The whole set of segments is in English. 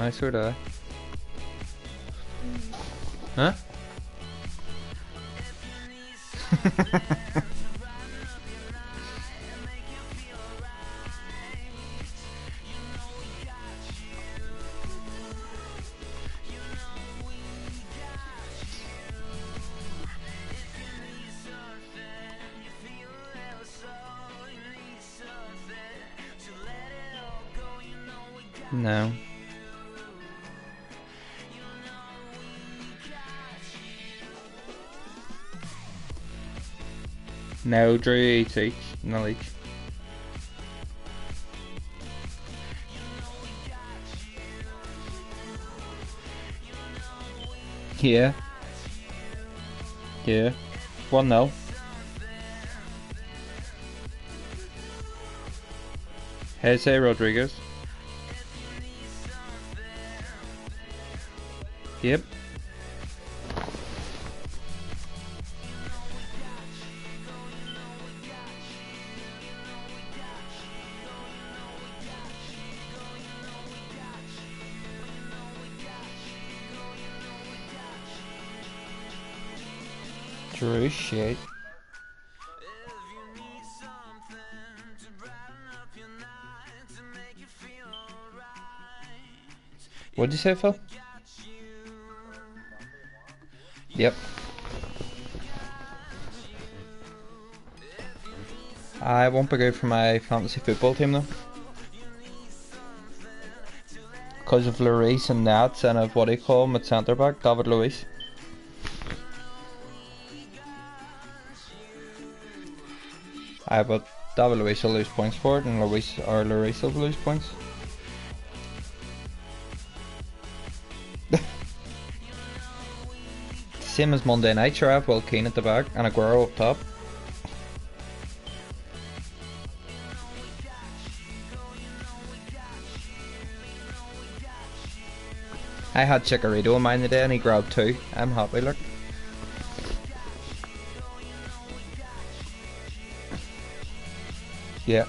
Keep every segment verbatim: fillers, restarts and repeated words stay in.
nice or die. Huh? No. No, Drew eats each, no each. Yeah. Yeah. One nil. Jose Rodriguez. Yep. Drew shit. What'd you say, Phil? Yep. I won't be good for my fantasy football team though. Because of Lloris and Nats and of what do you call him at centre back, David Luiz. Aye, but David Luiz will lose points for it, and Luiz or Lloris will lose points. Same as Monday night, sure I have Will Keane at the back and Aguero up top. I had Chicharito in mine today and he grabbed two. I'm happy, look. Yeah.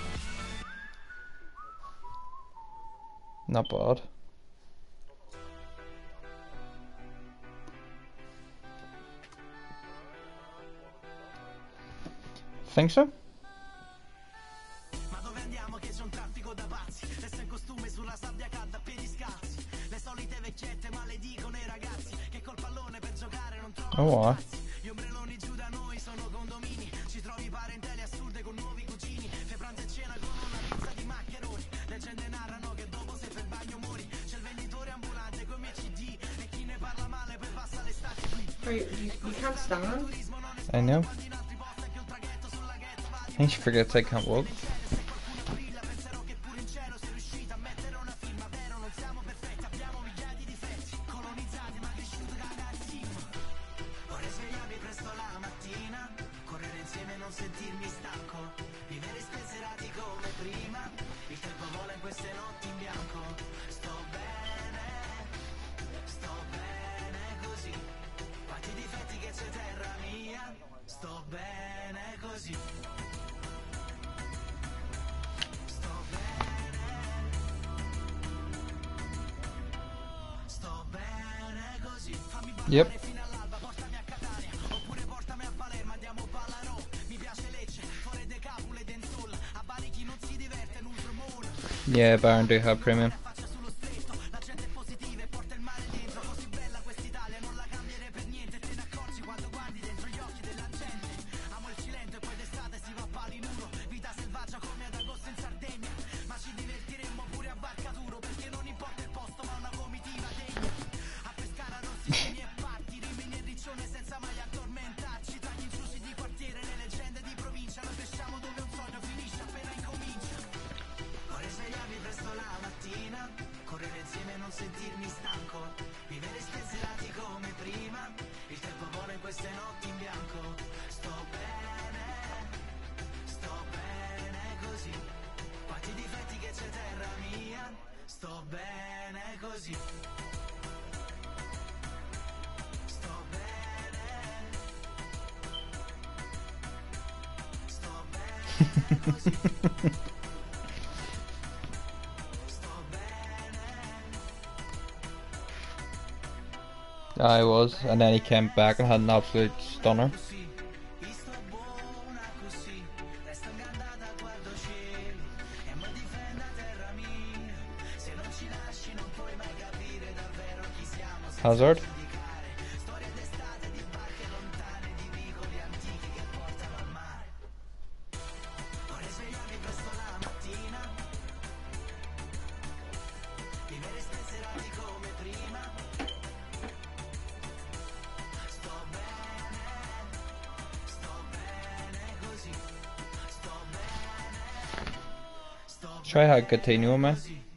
Not bad. Think so? Oh, wow. Wait, you, you can't stand? I know. I think she forgets I can't walk. Yep. Yeah, Bayern do have premium. I was, and then he came back and had an absolute stunner. Hazard. Try hard Coutinho, man.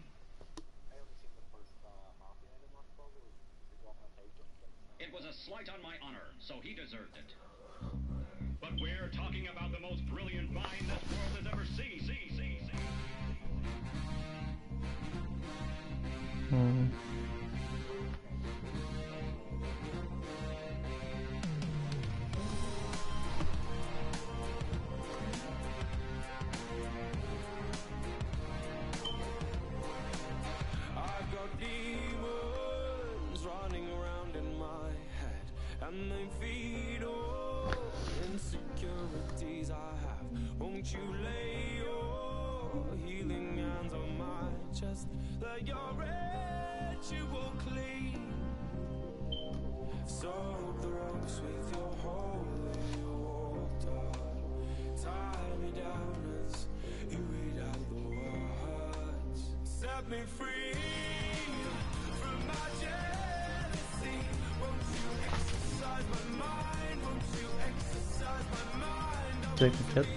It was a slight on my honor, so he deserved it. But we're talking about the most brilliant mind this world has ever seen. See, see, see. Hmm. And they feed all insecurities I have. Won't you lay your healing hands on my chest? Let your ritual clean. Soak the ropes with your holy water. Tie me down as you read out the words. Set me free from my jealousy. Won't you exercise my mind? Won't you exercise my mind? Take a kid.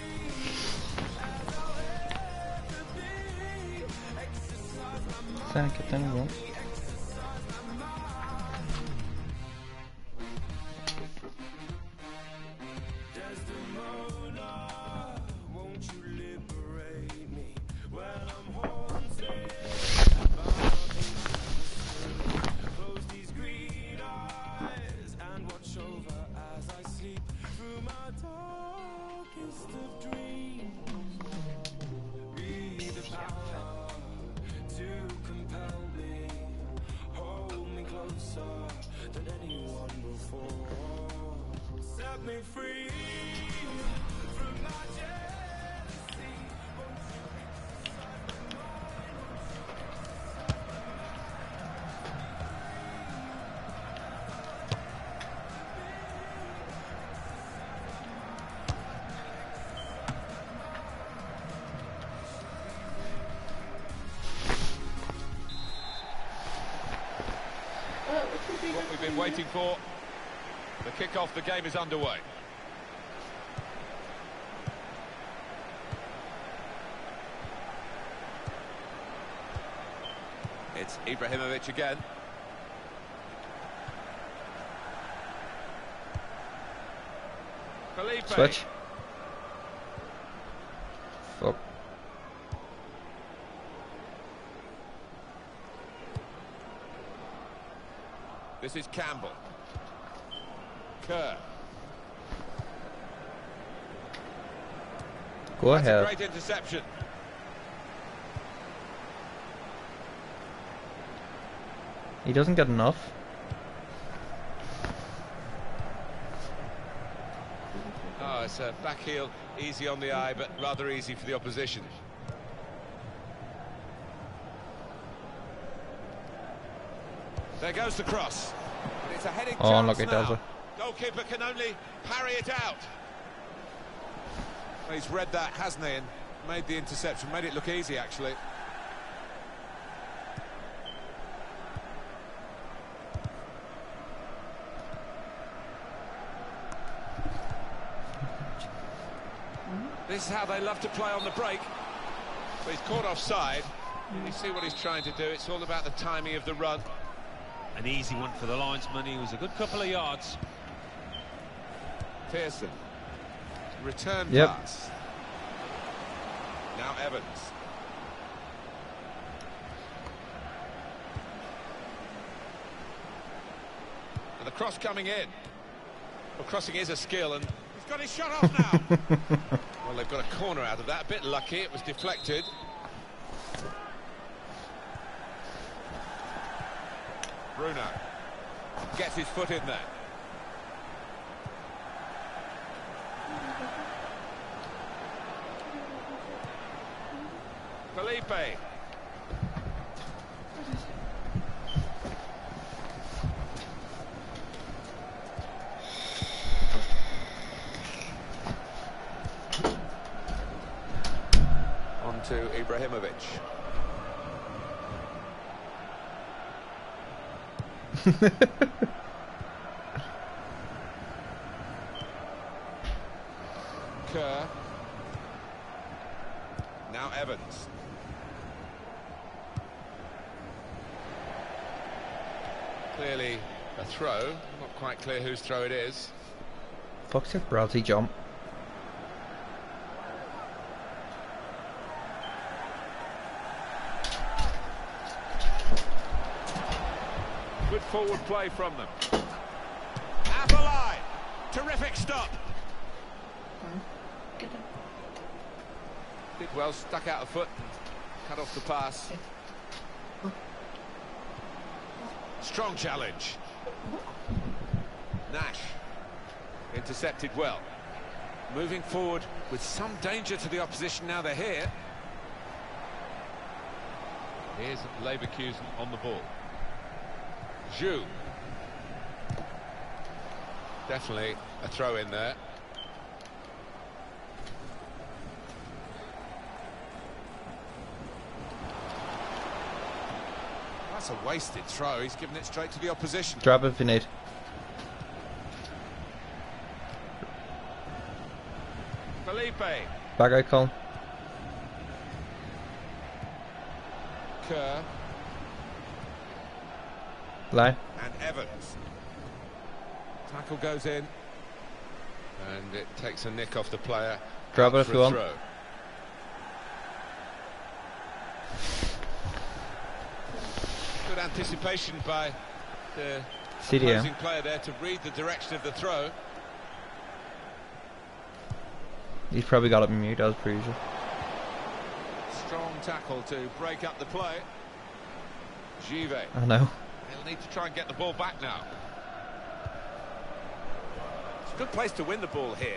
Thank you, thank you. What we've been waiting for. The kick-off, the game is underway. It's Ibrahimovic again. Felipe. Switch. Fuck. This is Campbell. Kerr. Go That's ahead. a great interception. He doesn't get enough. Oh, it's a back heel, easy on the eye, but rather easy for the opposition. There goes the cross. And it's a heading Oh, chance look, it now. does it. Goalkeeper can only parry it out. Well, he's read that, hasn't he, and made the interception, made it look easy, actually. This is how they love to play on the break. But he's caught offside. And you see what he's trying to do. It's all about the timing of the run. An easy one for the linesman. He was a good couple of yards. Pearson. Return Yep. pass. Now Evans. And the cross coming in. Well, crossing is a skill, and he's got his shot off now. Well, they've got a corner out of that. A bit lucky, it was deflected. Bruno. Gets his foot in there. Felipe. On to Ibrahimovic. Kerr. Now Evans. Clearly a throw. Not quite clear whose throw it is. Fuck's sake, Bradley jump. Good forward play from them. Atalay. Terrific stop. Get them. Did well, stuck out a foot and cut off the pass. Strong challenge. Nash. Intercepted well. Moving forward with some danger to the opposition now they're here. Here's Leverkusen on the ball. Zhu. Definitely a throw in there. That's a wasted throw. He's given it straight to the opposition. Drop it if you need. Felipe. Back out, Colin. Kerr. Line. And Evans. Tackle goes in. And it takes a nick off the player. Drop it Out if for you a want. throw. Good anticipation by the C D M. opposing player there to read the direction of the throw. He's probably got it in mute as per usual. Strong tackle to break up the play. Give. I know. He'll need to try and get the ball back now. It's a good place to win the ball here.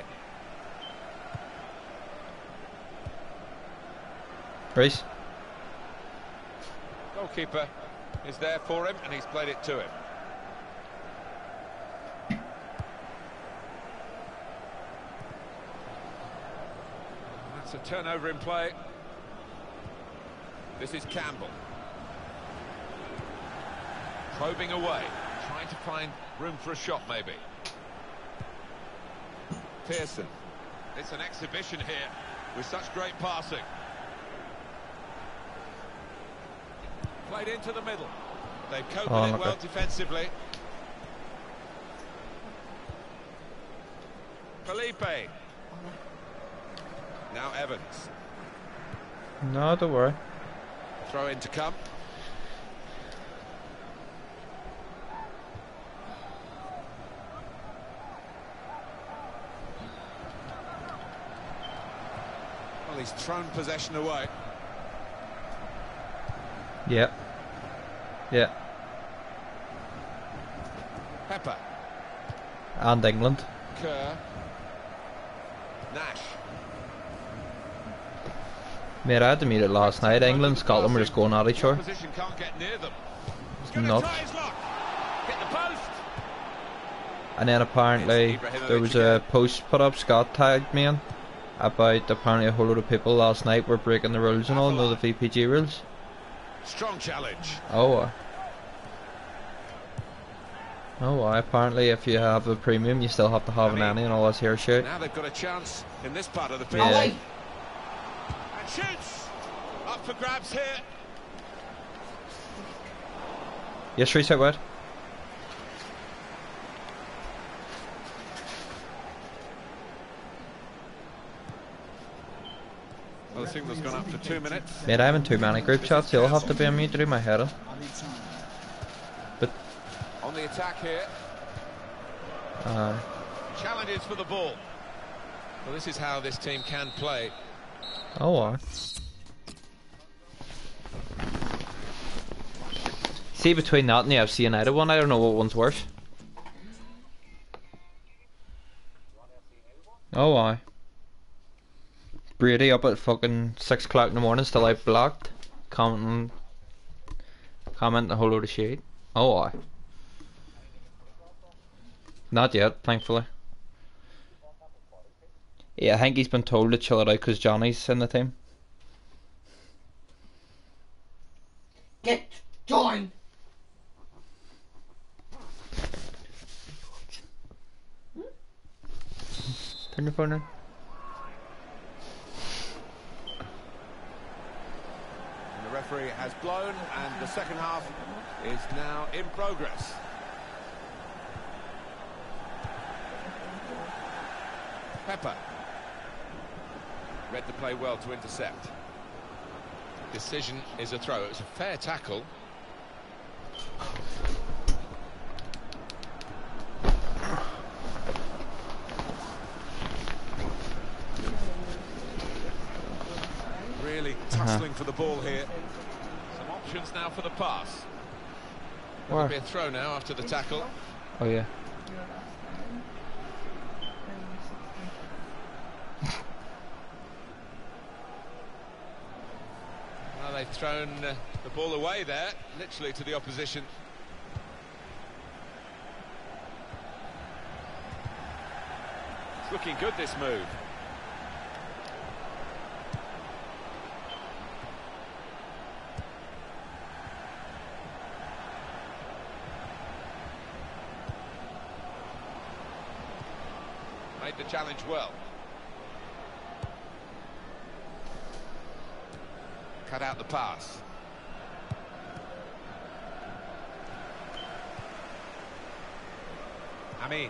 Reece. Goalkeeper is there for him and he's played it to him. That's a turnover in play. This is Campbell. Probing away, trying to find room for a shot maybe. Pearson. It's an exhibition here with such great passing. Played into the middle. They've coped Oh, with it okay. well defensively. Felipe. Now Evans. No, don't worry. Throw in to come. Well, he's thrown possession away. Yeah. Yeah. Pepper. And England. Kerr. Nash. Mate, I had to meet it last night. England, Scotland were just going at each The other. opposition can't get near them. He's It's gonna nuts. try his luck. Hit the post. And then apparently there was a post put up, Scott tagged me in, about apparently a whole lot of people last night were breaking the rules and all, know the V P G rules. Strong challenge. Oh, uh. Oh, uh, apparently if you have a premium you still have to have an nanny and all this here shit. Now they've got a chance in this part of the pitch. Yeah. Ollie. And shoots. Up for grabs here. Yes, reset word. Well, the signal's gone up to two minutes. Mate, I'm in too many group chats, you'll have to be on me to do my head in. But, On the attack here. uh, Challenges for the ball. Well, this is how this team can play. oh, uh. See, between that and the F C United one, I don't know what one's worse. Oh, aye. Brady up at fucking six o'clock in the morning, still out blocked, commenting, commenting a whole load of shit. Oh, aye. Not yet, thankfully. Yeah, I think he's been told to chill it out because Johnny's in the team. Get joined. Turn your phone on. And the referee has blown, and the second half is now in progress. Pepper read the play well to intercept. Decision is a throw. It was a fair tackle. Really tussling uh-huh. for the ball here. Some options now for the pass. There'll be a throw now after the tackle. Oh yeah. Well, they've thrown uh, the ball away there, literally to the opposition. It's looking good, this move. Made the challenge well. Cut out the pass. Amin.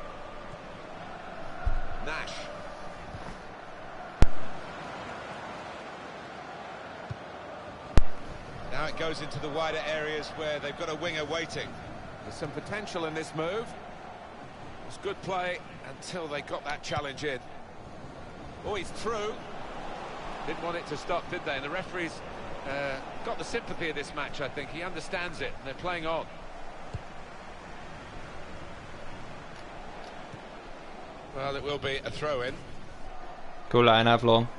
Nash. Now it goes into the wider areas where they've got a winger waiting. There's some potential in this move. It was good play until they got that challenge in. Oh, he's through. Didn't want it to stop, did they? And the referee's uh, got the sympathy of this match, I think. He understands it, and they're playing on. Well, it will be a throw-in. Go line, have long.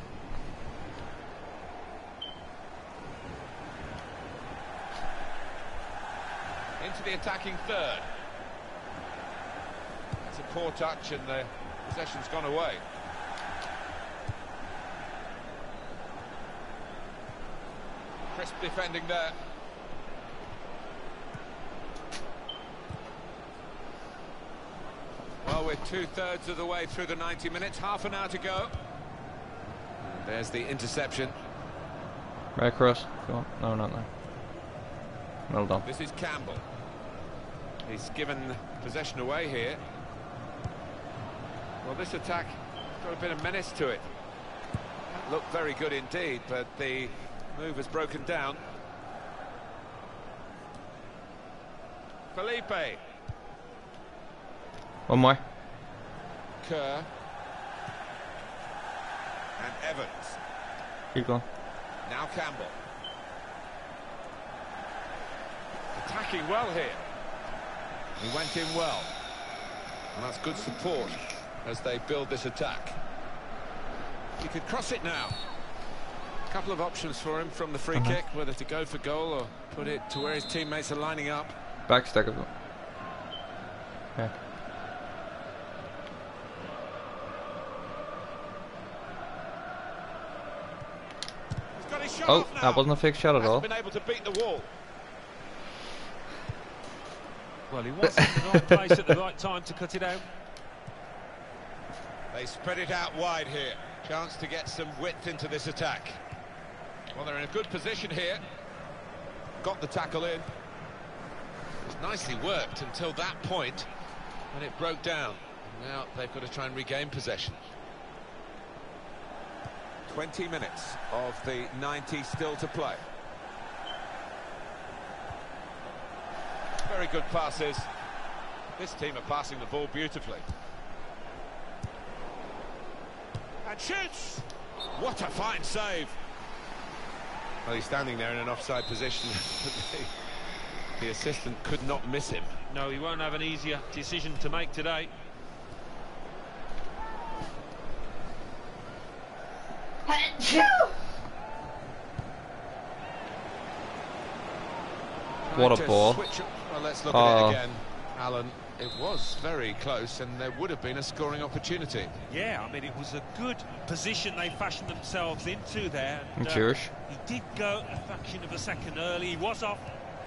Into the attacking third. It's a poor touch, and the possession's gone away. Crisp defending there. Well, we're two-thirds of the way through the ninety minutes, half an hour to go. And there's the interception. Right across. Go on. No, not there. Well done. This is Campbell. He's given possession away here. Well, this attack has got a bit of menace to it. Looked very good indeed, but the move has broken down. Felipe. One more. Kerr. And Evans. Keep going. Now Campbell. Attacking well here. He went in well. And that's good support as they build this attack. He could cross it now. A couple of options for him from the free uh-huh. kick, whether to go for goal or put it to where his teammates are lining up. Backstack of it. Yeah. He's got his shot Oh, off now. that wasn't a fixed shot at all. Hasn't been able to beat the wall. Well, he was in the right place at the right time to cut it out. They spread it out wide here. Chance to get some width into this attack. Well, they're in a good position here. Got the tackle in. It's nicely worked until that point when it broke down. Now they've got to try and regain possession. twenty minutes of the ninety still to play. Very good passes. This team are passing the ball beautifully. And shoots! What a fine save! Well, he's standing there in an offside position. the, the assistant could not miss him. No, he won't have an easier decision to make today. What a Trying to ball. switch- Well, let's look Oh. at it again, Alan. It was very close, and there would have been a scoring opportunity. Yeah, I mean, it was a good position they fashioned themselves into there. And, It's yours. he did go a fraction of a second early. He was off.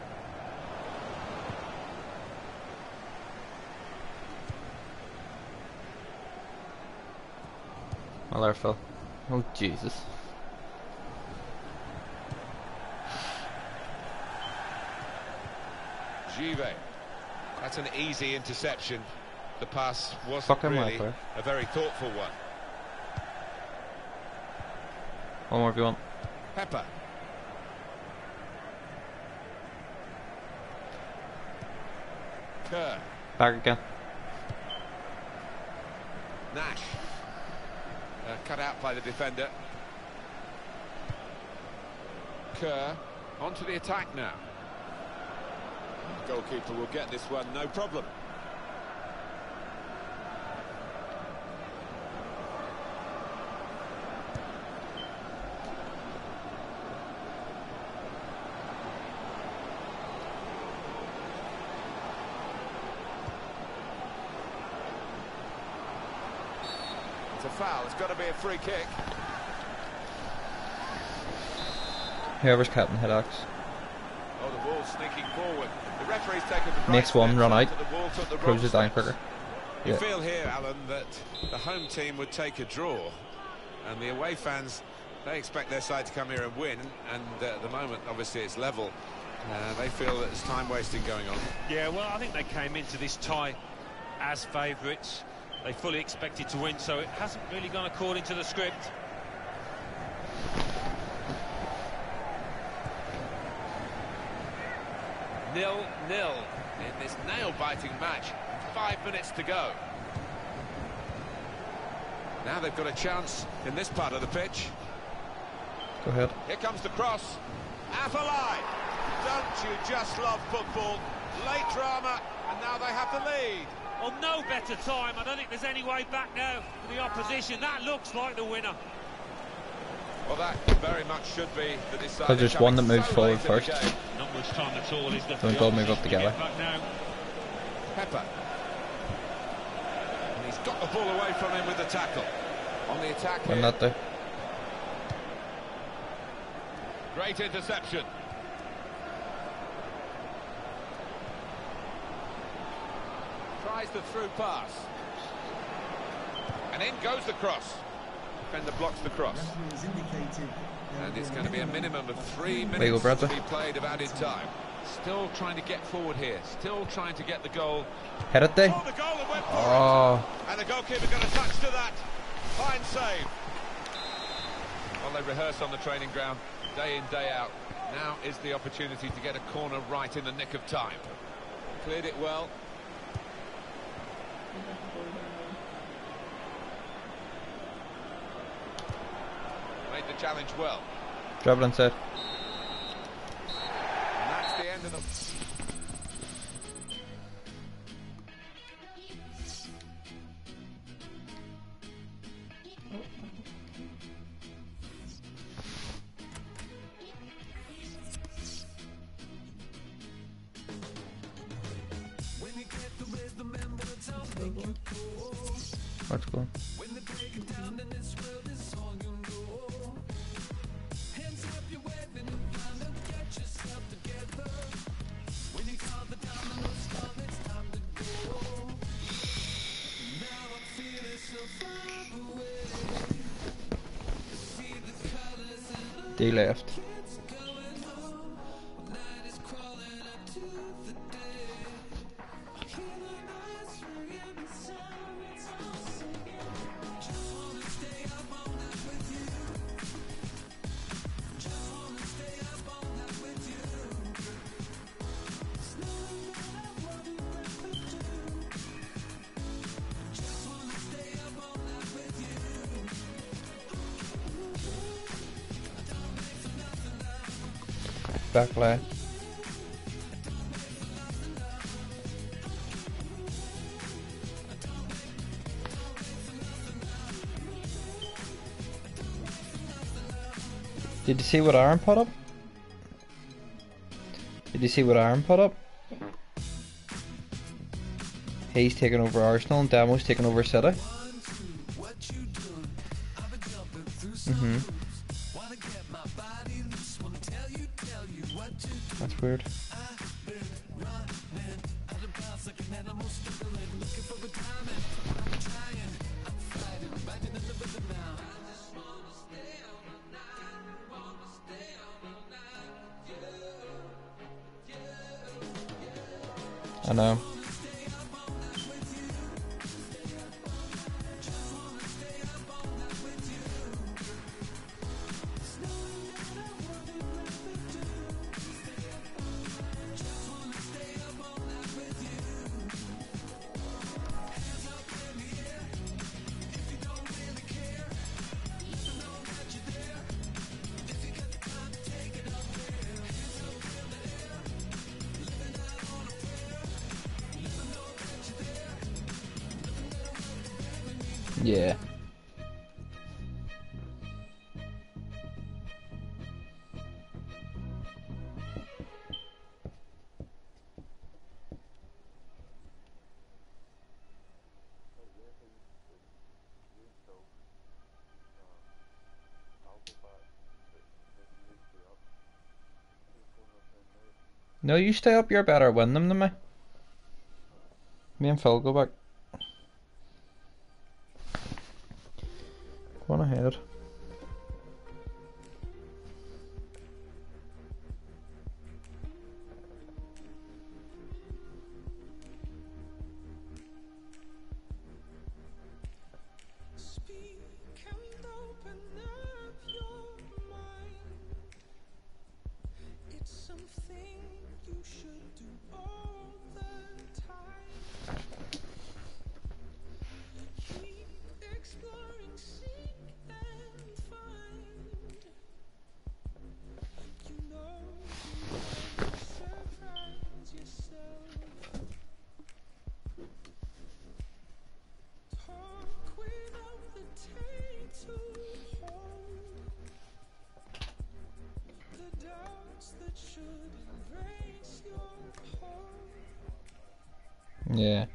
Well, there, Phil. Oh, Jesus. Juve. That's an easy interception. The pass wasn't Fucking well, really player. a very thoughtful one. One more if you want. Pepper. Kerr. Back again. Nash. Uh, cut out by the defender. Kerr. Onto the attack now. The goalkeeper will get this one, no problem. It's a foul, it's got to be a free kick. Whoever's captain head axe. Oh, the ball sneaking forward. The referee's taken the right Makes one steps run after out. the ball took the wrong Closes down steps. quicker. You Yeah. feel here, Alan, that the home team would take a draw, and the away fans, they expect their side to come here and win, and uh, at the moment, obviously, it's level. Uh, they feel that there's time wasting going on. Yeah, well, I think they came into this tie as favourites. They fully expected to win, so it hasn't really gone according to the script. nil nil in this nail-biting match. Five minutes to go. Now they've got a chance in this part of the pitch. Go ahead. Here comes the cross. Afellay! Don't you just love football? Late drama, and now they have the lead. Well, no better time. I don't think there's any way back now for the opposition. That looks like the winner. Well, that very much should be the decider. Because there's one that coming moves so forward late in the first. game. Not much time at all, is there? Don't go move up together. Back now. Pepper. And he's got the ball away from him with the tackle. On the attack Win here. that there. Great interception. Tries the through pass. And in goes the cross. Defender blocks the cross. And it's going to be a minimum of three There you go, minutes to Bradley. be played of added time. Still trying to get forward here. Still trying to get the goal. Head it there. Oh, the goal that went for Oh, it. And the goalkeeper got a touch to that. Fine save. Well, they rehearse on the training ground day in, day out. Now is the opportunity to get a corner right in the nick of time. Cleared it well. Made the challenge well. dribble inside. And that's the end of the... Let's go. D left. Back left. Did you see what Aaron put up? Did you see what Aaron put up? He's taking over Arsenal and Damo's taking over City. Mm-hmm. That's weird. I know. Yeah. No, you stay up, you're better at winning them than me. Me and Phil go back. Go on ahead. Yeah.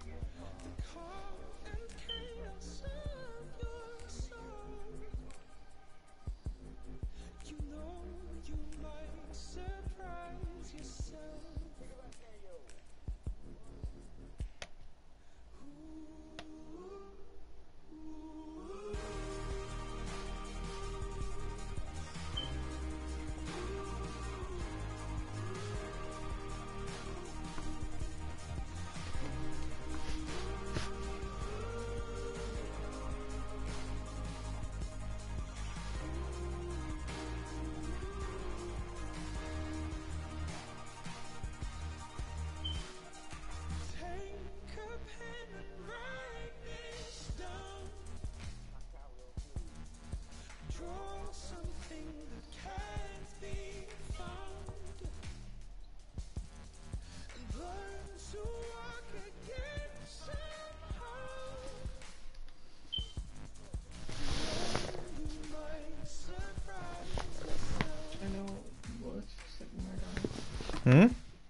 Hmm?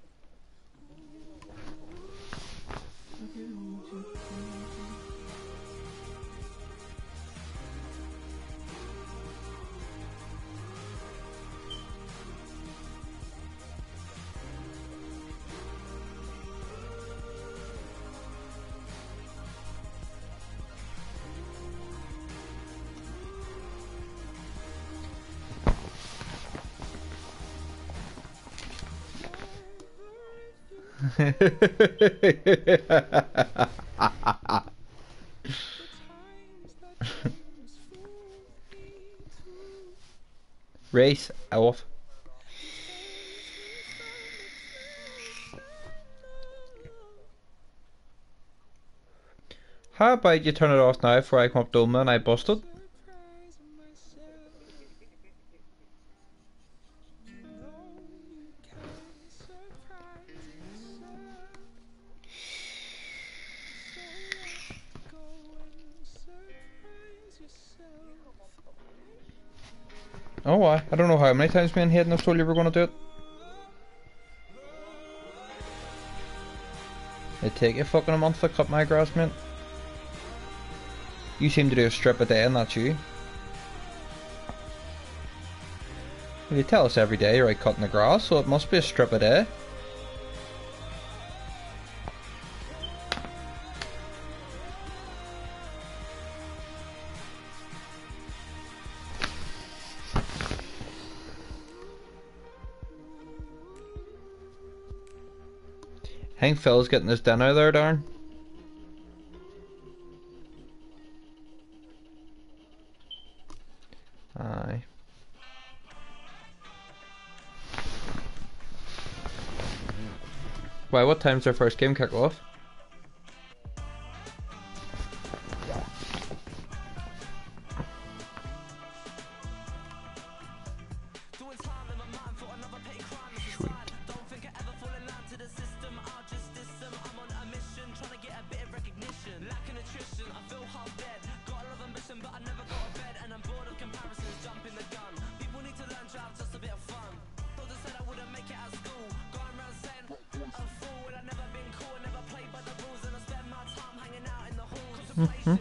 Race off. How about you turn it off now before I come up to Doma and I bust it? Oh, I, I don't know how many times me and Hayden have told you we're going to do it. It take you fucking a month to cut my grass, mate. You seem to do a strip a day and that's you. Well, you tell us every day you're out cutting the grass, so it must be a strip a day. I think Phil's getting his dinner there, Darren. Aye. Why, what time's their first game kick off? Sweet. Mm-hmm.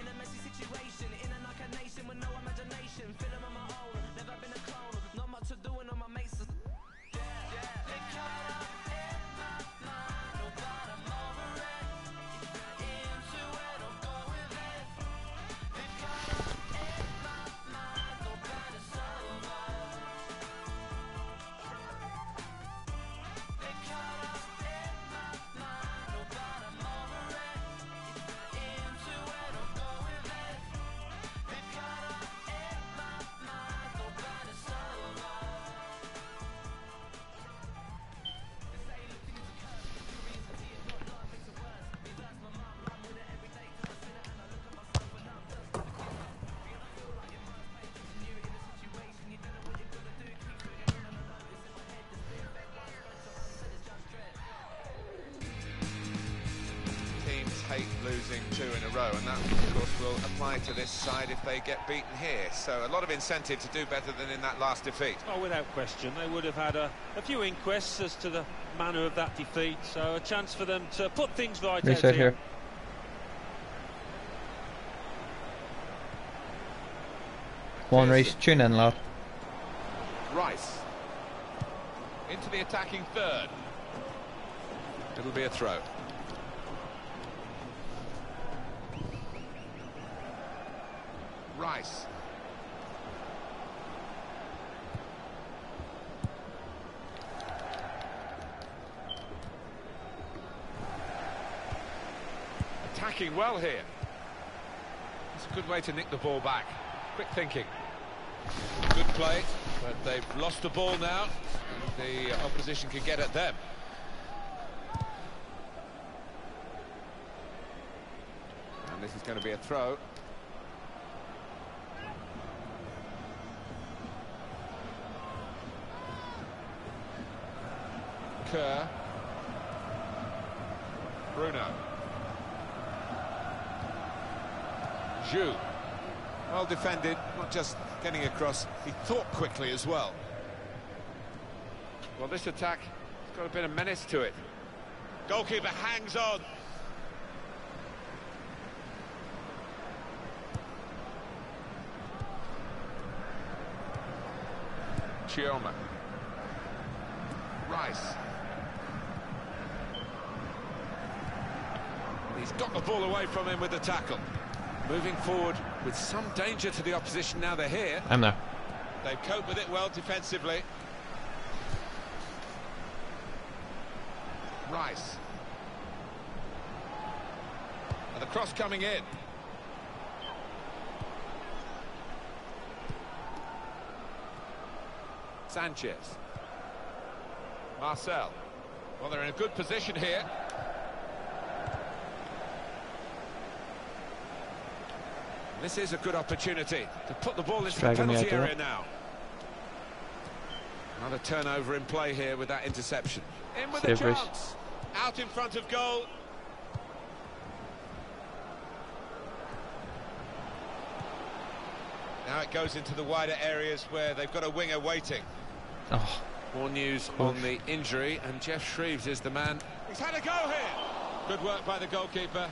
Hate losing two in a row, and that of course will apply to this side if they get beaten here, so a lot of incentive to do better than in that last defeat. Oh, without question, they would have had a, a few inquests as to the manner of that defeat, so a chance for them to put things right Reset out here. here. Come on, Reece, tune in, lad. Rice into the attacking third. It'll be a throw. Rice. Attacking well here. It's a good way to nick the ball back. Quick thinking. Good play, but they've lost the ball now. And the opposition can get at them. And this is going to be a throw. Kerr. Bruno. Zhu. Well defended, not just getting across, he thought quickly as well. Well, this attack has got a bit of menace to it. Goalkeeper hangs on. Chioma. Rice. He's got the ball away from him with the tackle. Moving forward with some danger to the opposition now they're here. I'm there. They've coped with it well defensively. Rice. And the cross coming in. Sanchez. Marcel. Well, they're in a good position here. This is a good opportunity to put the ball into the penalty area now. Another turnover in play here with that interception. In with a chance. Out in front of goal. Now it goes into the wider areas where they've got a winger waiting. Oh. More news on the injury, and Jeff Shreeves is the man. He's had a go here. Good work by the goalkeeper.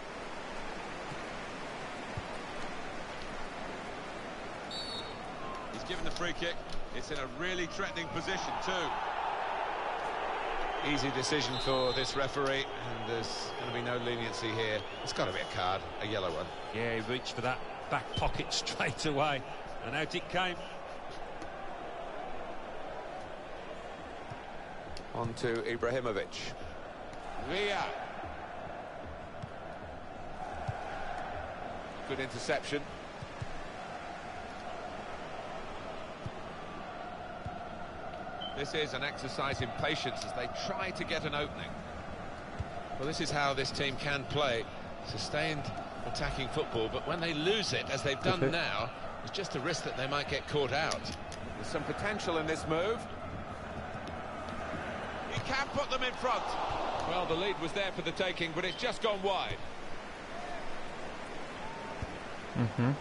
He's given the free kick. It's in a really threatening position too. Easy decision for this referee, and there's going to be no leniency here. It's got to be a card, a yellow one. Yeah, he reached for that back pocket straight away, and out it came. On to Ibrahimovic. Villa. Good interception. This is an exercise in patience as they try to get an opening. Well, this is how this team can play. Sustained attacking football, but when they lose it, as they've done now, there's just a risk that they might get caught out. There's some potential in this move. He can put them in front. Well, the lead was there for the taking, but it's just gone wide. Mm-hmm.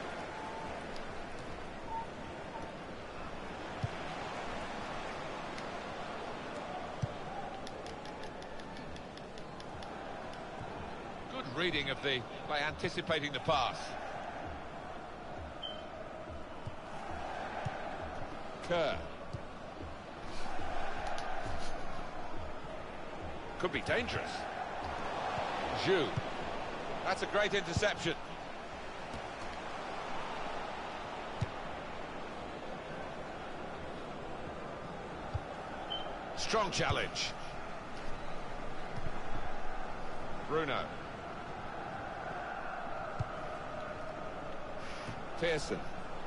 Good reading of the by anticipating the pass. Kerr. Could be dangerous. Zhu. That's a great interception. Strong challenge. Bruno. Pearson.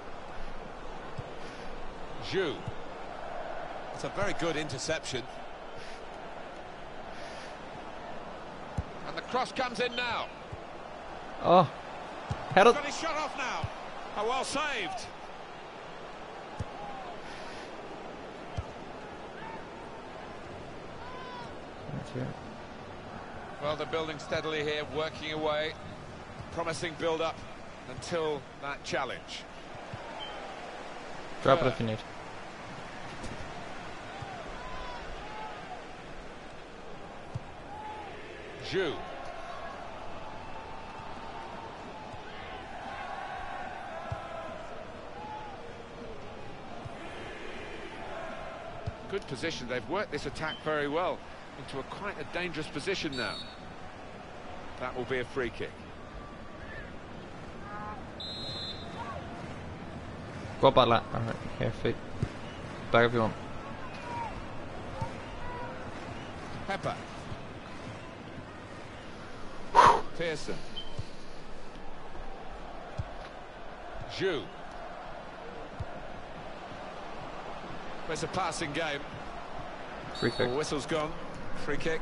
Zhu. It's a very good interception. And the cross comes in now. Oh, had it. Got his shot off now. Oh, well saved. That's it. Well, they're building steadily here, working away. Promising build-up until that challenge. Drop Uh, it if you need. Zhu. Good position. They've worked this attack very well into a quite a dangerous position now. That will be a free kick. Go up that lat. Alright, here, feet. Back if you want. Pepper. Pearson. Zhu. It's a passing game. Free kick. Oh, whistle's gone. Free kick.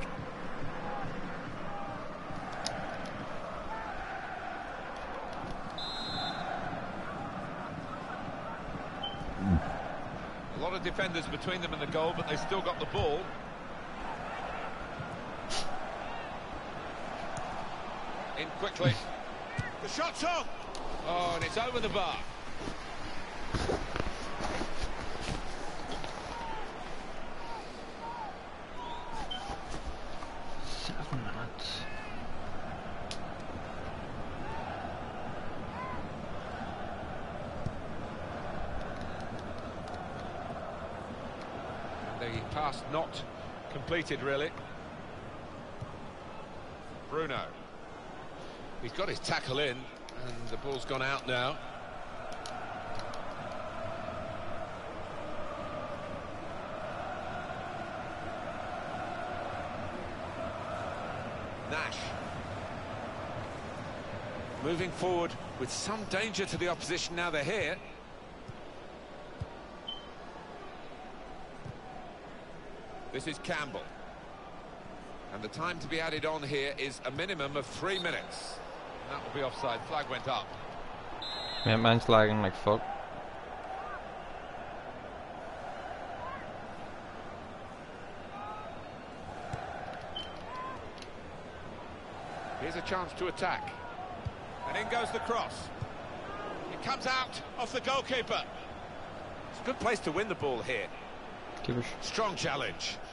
A lot of defenders between them and the goal, but they still got the ball. In quickly. The shot's on. Oh, and it's over the bar. Seven minutes. The pass not completed, really. Bruno. He's got his tackle in, and the ball's gone out now. Nash. Moving forward with some danger to the opposition now they're here. This is Campbell. And the time to be added on here is a minimum of three minutes. And that will be offside. Flag went up. Yeah, mine's lagging like fuck. Here's a chance to attack. And in goes the cross. It comes out off the goalkeeper. It's a good place to win the ball here. Keepers. Strong challenge.